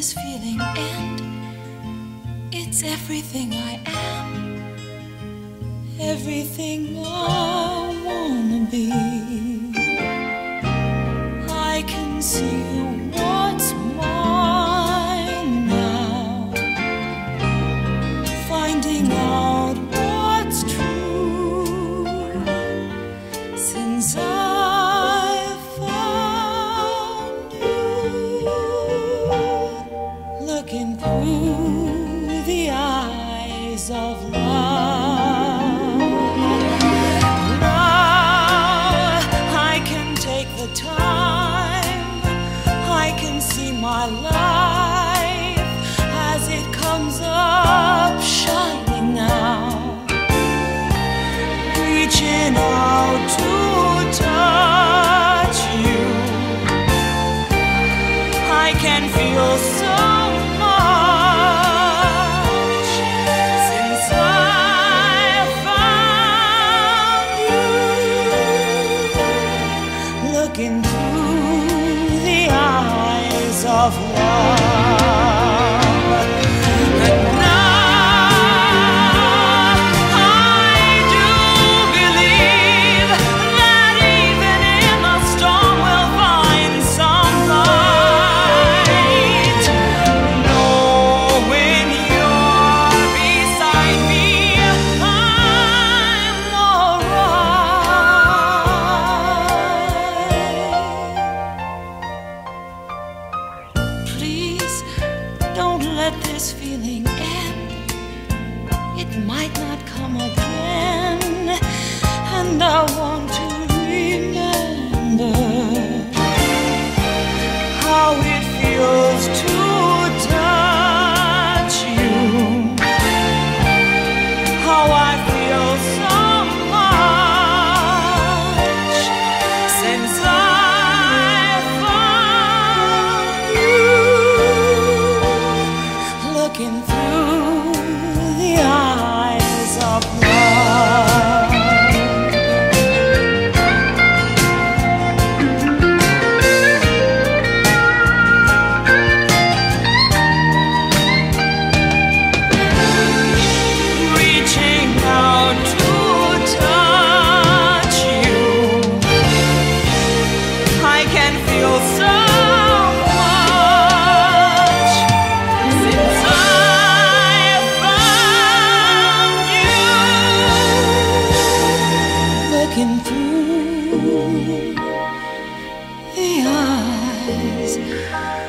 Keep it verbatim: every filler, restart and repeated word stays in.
this feeling end. It's everything I am, everything I wanna be. I can see what's mine now, finding out what's true since I found you. Looking through the eyes of love, now I can take the time, I can see my life as it comes up shining now, reaching out to touch you. I can feel so much since I found you. Looking through the eyes of love, and now I do believe that even in the storm we'll find some light. Knowing you're beside me, I'm alright. Please don't let this feeling end. It might not come again, and I want to remember how it feels to touch you, how I feel so much since I found you. Looking through the eyes of love. Reaching out to touch you, I can feel so much since I found you. Looking through the eyes